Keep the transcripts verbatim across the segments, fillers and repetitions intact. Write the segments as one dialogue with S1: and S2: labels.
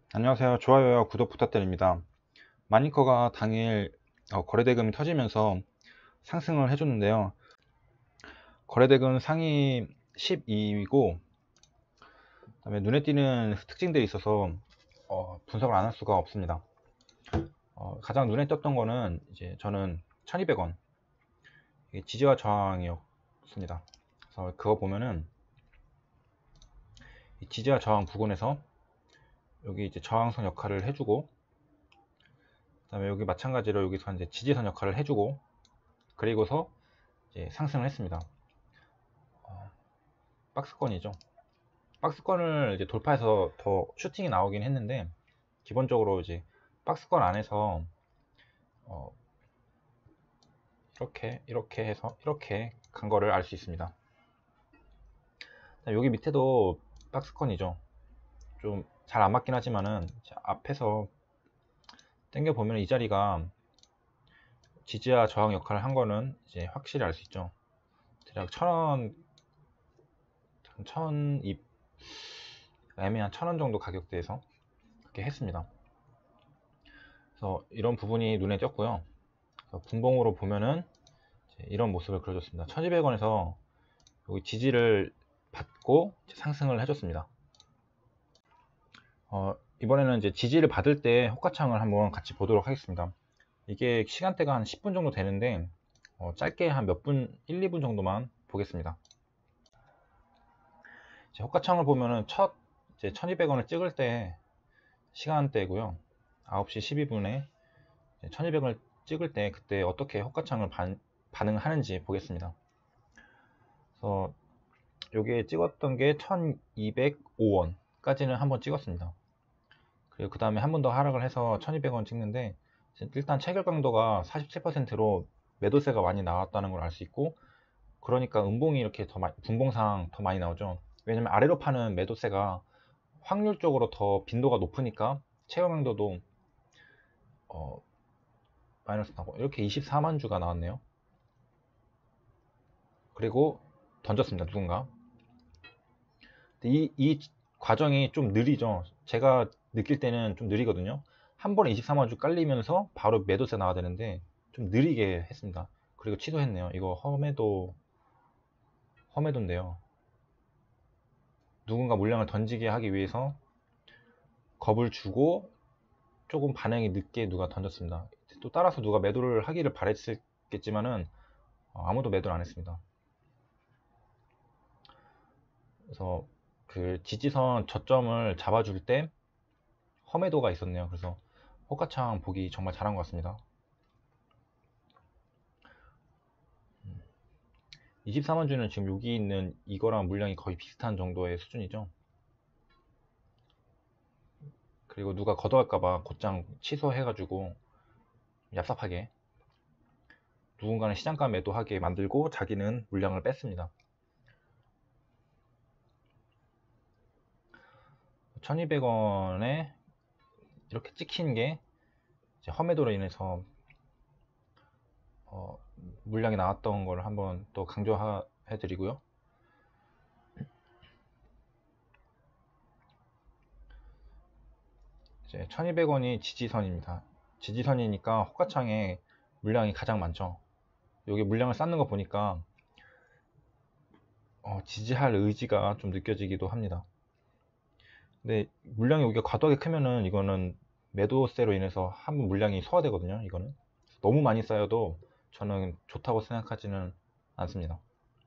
S1: 안녕하세요. 좋아요와 구독 부탁드립니다. 마니커가 당일 어, 거래대금이 터지면서 상승을 해줬는데요. 거래대금 상위 십이 위고, 그다음에 눈에 띄는 특징들이 있어서 어, 분석을 안 할 수가 없습니다. 어, 가장 눈에 띄었던 거는 이제 저는 천이백 원 지지와 저항이었습니다. 그래서 그거 보면은 이 지지와 저항 부근에서 여기 이제 저항선 역할을 해주고, 그다음에 여기 마찬가지로 여기서 이제 지지선 역할을 해주고, 그리고서 이제 상승을 했습니다. 어, 박스권이죠. 박스권을 이제 돌파해서 더 슈팅이 나오긴 했는데, 기본적으로 이제 박스권 안에서 어 이렇게 이렇게 해서 이렇게 간 거를 알 수 있습니다. 여기 밑에도 박스권이죠. 좀 잘 안 맞긴 하지만은 앞에서 당겨 보면 이 자리가 지지와 저항 역할을 한 거는 이제 확실히 알 수 있죠. 대략 천원, 천이 애매한 천 원 정도 가격대에서 그렇게 했습니다. 그래서 이런 부분이 눈에 띄었고요. 분봉으로 보면은 이런 모습을 그려줬습니다. 천이백 원에서 여기 지지를 받고 상승을 해줬습니다. 어, 이번에는 이제 지지를 받을 때 호가창을 한번 같이 보도록 하겠습니다. 이게 시간대가 한 십 분 정도 되는데 어, 짧게 한 몇 분, 일, 이 분 정도만 보겠습니다. 이제 호가창을 보면은 첫 이제 천이백 원을 찍을 때 시간대고요. 아홉 시 십이 분에 천이백 원을 찍을 때 그때 어떻게 호가창을 반, 반응하는지 보겠습니다. 그래서 요게 찍었던 게 천이백오 원까지는 한번 찍었습니다. 그리고 그 다음에 한 번 더 하락을 해서 천이백 원 찍는데, 일단 체결 강도가 사십칠 퍼센트로 매도세가 많이 나왔다는 걸 알 수 있고, 그러니까 음봉이 이렇게 더 많이, 분봉상 더 많이 나오죠. 왜냐면 아래로 파는 매도세가 확률적으로 더 빈도가 높으니까 체결 강도도 어, 마이너스 나고, 이렇게 이십사만 주가 나왔네요. 그리고 던졌습니다, 누군가. 이, 이 과정이 좀 느리죠. 제가 느낄 때는 좀 느리거든요. 한 번에 이십사만 주 깔리면서 바로 매도세 나와야 되는데 좀 느리게 했습니다. 그리고 취소했네요. 이거 험해도 험해도인데요. 누군가 물량을 던지게 하기 위해서 겁을 주고 조금 반응이 늦게 누가 던졌습니다. 또 따라서 누가 매도를 하기를 바랬겠지만은 아무도 매도를 안 했습니다. 그래서 그 지지선 저점을 잡아줄 때 험해도가 있었네요. 그래서 호가창 보기 정말 잘한 것 같습니다. 이십사만 주는 지금 여기 있는 이거랑 물량이 거의 비슷한 정도의 수준이죠. 그리고 누가 걷어갈까봐 곧장 취소해가지고 얍삽하게 누군가는 시장가 매도하게 만들고 자기는 물량을 뺐습니다. 천이백 원에 이렇게 찍힌 게 이제 험해도로 인해서 어, 물량이 나왔던 걸 한번 또 강조해 드리고요. 이제 천이백 원이 지지선입니다. 지지선이니까 호가창에 물량이 가장 많죠. 여기 물량을 쌓는 거 보니까 어, 지지할 의지가 좀 느껴지기도 합니다. 근데 물량이 여기가 과도하게 크면은 이거는 매도세로 인해서 한번 물량이 소화되거든요. 이거는 너무 많이 쌓여도 저는 좋다고 생각하지는 않습니다.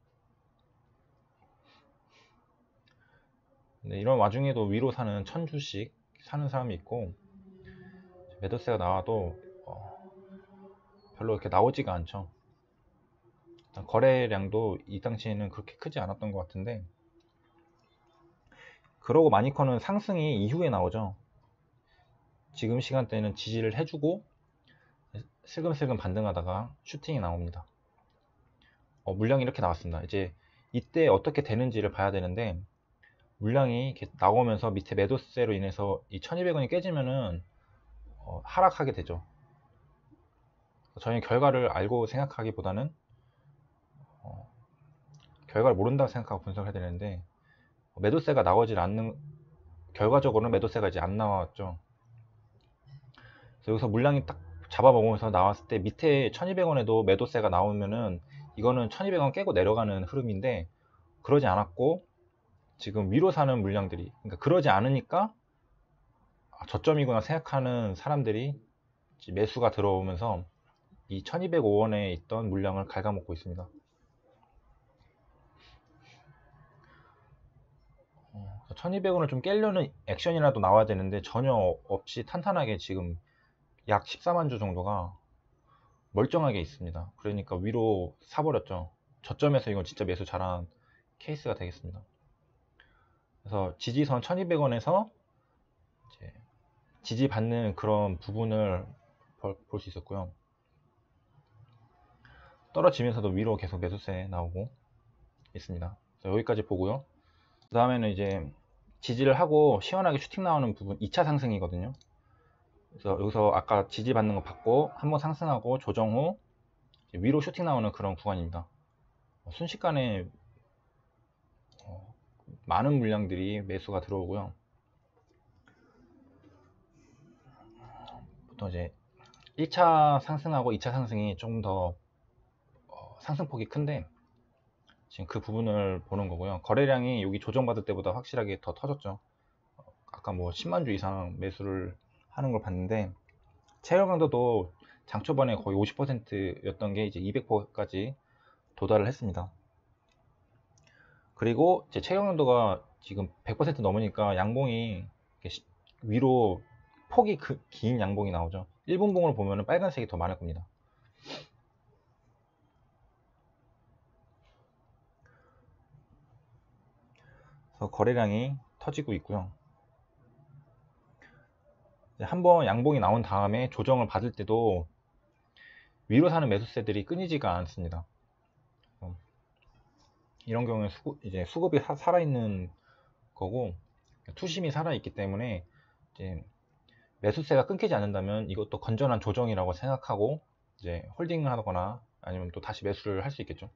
S1: 근데 이런 와중에도 위로 사는 천 주씩 사는 사람이 있고, 매도세가 나와도 어, 별로 이렇게 나오지가 않죠. 거래량도 이 당시에는 그렇게 크지 않았던 것 같은데, 그러고 마니커는 상승이 이후에 나오죠. 지금 시간대는 지지를 해주고 슬금슬금 반등하다가 슈팅이 나옵니다. 어, 물량이 이렇게 나왔습니다. 이제 이때 어떻게 되는지를 봐야 되는데, 물량이 이렇게 나오면서 밑에 매도세로 인해서 이 천이백 원이 깨지면은 어, 하락하게 되죠. 저희는 결과를 알고 생각하기보다는 어, 결과를 모른다고 생각하고 분석해야 되는데, 매도세가 나오질 않는 결과적으로는 매도세가 이제 안 나왔죠. 그래서 여기서 물량이 딱 잡아먹으면서 나왔을 때 밑에 천이백 원에도 매도세가 나오면은 이거는 천이백 원 깨고 내려가는 흐름인데, 그러지 않았고 지금 위로 사는 물량들이, 그러니까 그러지 않으니까 아, 저점이구나 생각하는 사람들이 매수가 들어오면서 이 천이백오 원에 있던 물량을 갉아먹고 있습니다. 어, 천이백 원을 좀 깨려는 액션이라도 나와야 되는데 전혀 없이 탄탄하게 지금 약 십사만 주 정도가 멀쩡하게 있습니다. 그러니까 위로 사버렸죠. 저점에서 이건 진짜 매수 잘한 케이스가 되겠습니다. 그래서 지지선 천이백 원에서 이제 지지받는 그런 부분을 볼 수 있었고요. 떨어지면서도 위로 계속 매수세 나오고 있습니다. 여기까지 보고요. 그 다음에는 이제 지지를 하고 시원하게 슈팅 나오는 부분 이 차 상승이거든요. 그래서 여기서 아까 지지받는 거 받고 한번 상승하고 조정 후 위로 슈팅 나오는 그런 구간입니다. 순식간에 많은 물량들이 매수가 들어오고요. 보통 이제 일 차 상승하고 이 차 상승이 조금 더 상승폭이 큰데 지금 그 부분을 보는 거고요. 거래량이 여기 조정받을 때보다 확실하게 더 터졌죠. 아까 뭐 십만 주 이상 매수를 하는 걸 봤는데, 체결 강도도 장 초반에 거의 오십 퍼센트였던 게 이제 이백 퍼센트까지 도달을 했습니다. 그리고 이제 체결 강도가 지금 백 퍼센트 넘으니까 양봉이 위로 폭이 그, 긴 양봉이 나오죠. 일 분봉을 보면 빨간색이 더 많을 겁니다. 그래서 거래량이 터지고 있고요. 한번 양봉이 나온 다음에 조정을 받을 때도 위로 사는 매수세들이 끊이지가 않습니다. 이런 경우는 수급, 이제 수급이 사, 살아있는 거고 투심이 살아있기 때문에 이제 매수세가 끊기지 않는다면 이것도 건전한 조정이라고 생각하고 이제 홀딩을 하거나 아니면 또 다시 매수를 할 수 있겠죠.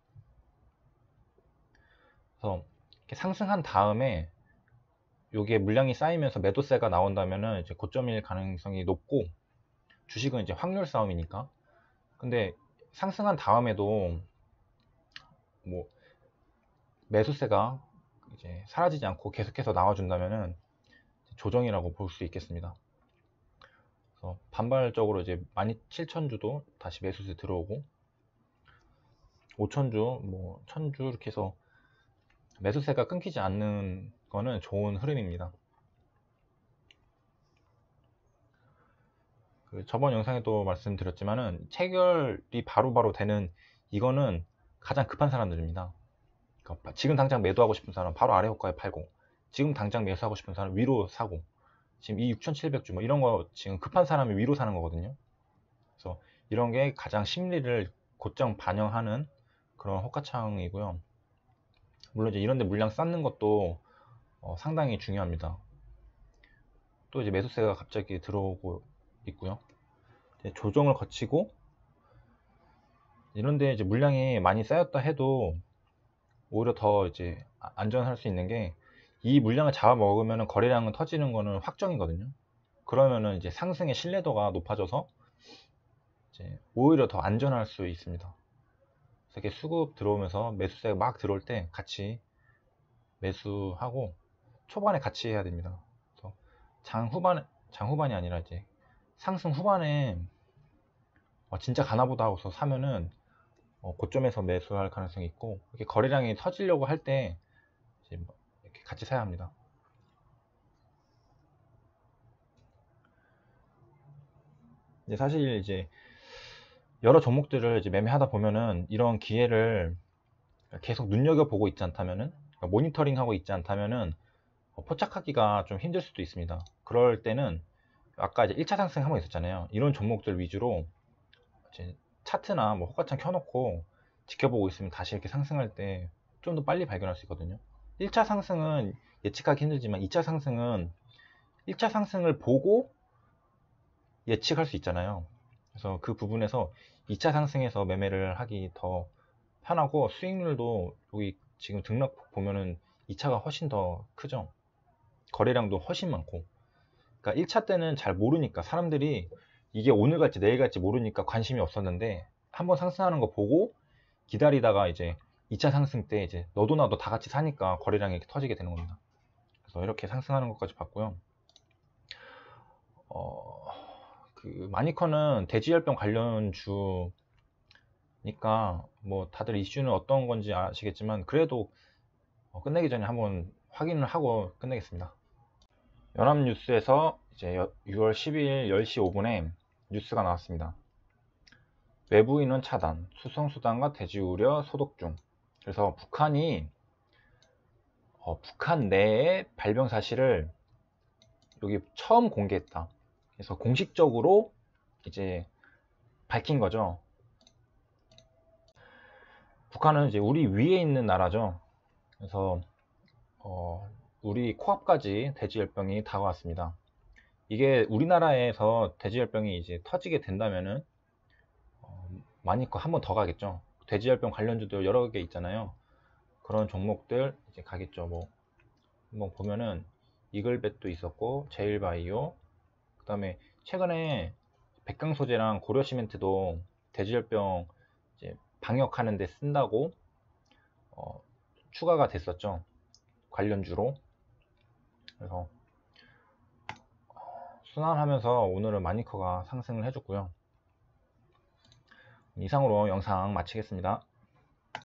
S1: 그래서 이렇게 상승한 다음에 요게 물량이 쌓이면서 매도세가 나온다면은 이제 고점일 가능성이 높고, 주식은 이제 확률 싸움이니까. 근데 상승한 다음에도 뭐 매수세가 이제 사라지지 않고 계속해서 나와준다면은 조정이라고 볼 수 있겠습니다. 그래서 반발적으로 이제 만 칠천 주도 다시 매수세 들어오고, 오천 주, 뭐 천 주 이렇게 해서 매수세가 끊기지 않는 거는 좋은 흐름입니다. 그 저번 영상에도 말씀드렸지만은 체결이 바로바로 바로 되는 이거는 가장 급한 사람들입니다. 그러니까 지금 당장 매도하고 싶은 사람 바로 아래 호가에 팔고, 지금 당장 매수하고 싶은 사람 위로 사고, 지금 이 육천칠백 주 뭐 이런 거 지금 급한 사람이 위로 사는 거거든요. 그래서 이런 게 가장 심리를 곧장 반영하는 그런 호가창이고요. 물론 이제 이런데 물량 쌓는 것도 어, 상당히 중요합니다. 또 이제 매수세가 갑자기 들어오고 있고요. 이제 조정을 거치고 이런데 이제 물량이 많이 쌓였다 해도 오히려 더 이제 안전할 수 있는 게, 이 물량을 잡아먹으면 거래량은 터지는 거는 확정이거든요. 그러면은 이제 상승의 신뢰도가 높아져서 이제 오히려 더 안전할 수 있습니다. 그래서 이렇게 수급 들어오면서 매수세가 막 들어올 때 같이 매수하고 초반에 같이 해야 됩니다. 그래서 장 후반, 장 후반이 아니라 이제 상승 후반에 어, 진짜 가나보다 하고서 사면은 어, 고점에서 매수할 가능성이 있고, 이렇게 거래량이 터지려고 할 때 이렇게 같이 사야 합니다. 이제 사실 이제 여러 종목들을 이제 매매하다 보면은 이런 기회를 계속 눈여겨보고 있지 않다면은, 그러니까 모니터링하고 있지 않다면은 포착하기가 좀 힘들 수도 있습니다. 그럴 때는 아까 이제 일 차 상승 한번 있었잖아요. 이런 종목들 위주로 이제 차트나 뭐 호가창 켜놓고 지켜보고 있으면 다시 이렇게 상승할 때 좀 더 빨리 발견할 수 있거든요. 일 차 상승은 예측하기 힘들지만 이 차 상승은 일 차 상승을 보고 예측할 수 있잖아요. 그래서 그 부분에서 이 차 상승에서 매매를 하기 더 편하고, 수익률도 여기 지금 등락 보면은 이 차가 훨씬 더 크죠. 거래량도 훨씬 많고. 그러니까 일 차 때는 잘 모르니까, 사람들이 이게 오늘 갈지 내일 갈지 모르니까 관심이 없었는데, 한번 상승하는 거 보고 기다리다가 이제 이 차 상승 때 이제 너도 나도 다 같이 사니까 거래량이 이렇게 터지게 되는 겁니다. 그래서 이렇게 상승하는 것까지 봤고요. 어, 그 마니커는 대지열병 관련주니까 뭐 다들 이슈는 어떤 건지 아시겠지만, 그래도 어, 끝내기 전에 한번 확인을 하고 끝내겠습니다. 연합뉴스에서 이제 유월 십이일 열 시 오 분에 뉴스가 나왔습니다. 외부인원 차단, 수송수단과 대지 우려 소독 중. 그래서 북한이 어, 북한 내에 발병 사실을 여기 처음 공개했다. 그래서 공식적으로 이제 밝힌 거죠. 북한은 이제 우리 위에 있는 나라죠. 그래서 어, 우리 코앞까지 대지열병이 다가왔습니다. 이게 우리나라에서 대지열병이 이제 터지게 된다면은 어, 마니커 한 번 더 가겠죠. 대지열병 관련주도 여러 개 있잖아요. 그런 종목들 이제 가겠죠. 뭐 한번 보면은 이글벳도 있었고, 제일바이오, 그 다음에 최근에 백강소재랑 고려시멘트도 대지열병 이제 방역하는 데 쓴다고 어, 추가가 됐었죠. 관련주로. 그래서 순환하면서 오늘은 마니커가 상승을 해줬고요. 이상으로 영상 마치겠습니다.